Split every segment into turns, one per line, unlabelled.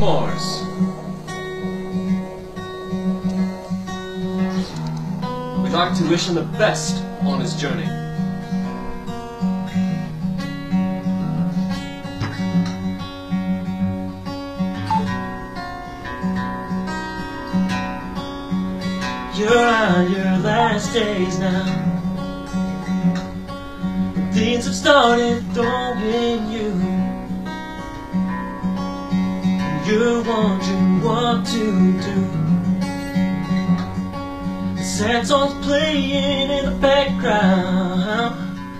Mars. We'd like to wish him the best on his journey.
You're on your last days now. Things have started throwing you. You're wondering what to do. The sad song's playing in the background.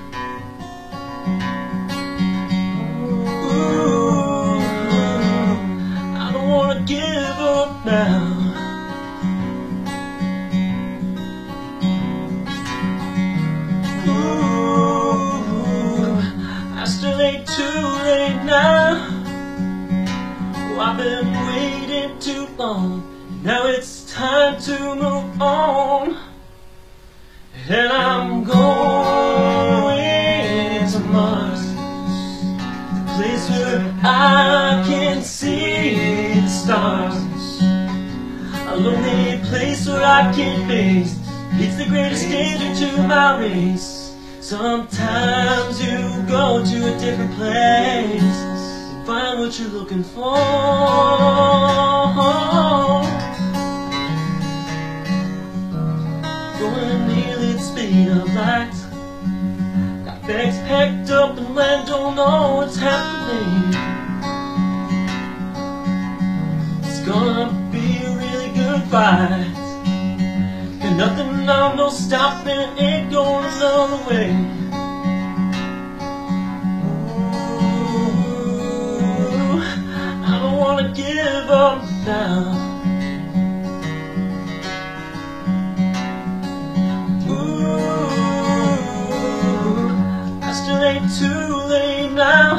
Ooh, I don't wanna give up now. Ain't too late now. Oh, I've been waiting too long. Now it's time to move on. And I'm going to Mars, the place where I can see the stars. A lonely place where I can face. It's the greatest danger to my race. Sometimes you go to a different place and find what you're looking for. Going nearly the speed of light. Got bags packed up and land, don't know what's happening. It's gonna be a really good fight. And nothing, I'm no stopping, ain't going another way. Ooh, I don't wanna give up now. Ooh, I still ain't too late now.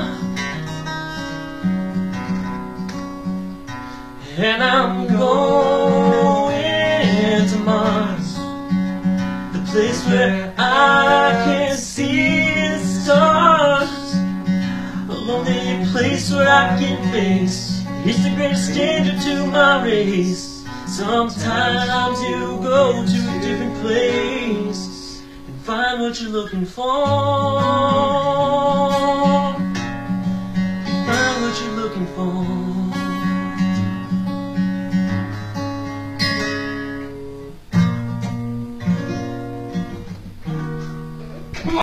And I'm going to Mars, the place where I can see the stars. A lonely place where I can face. It's the greatest danger to my race. Sometimes you go to a different place and find what you're looking for.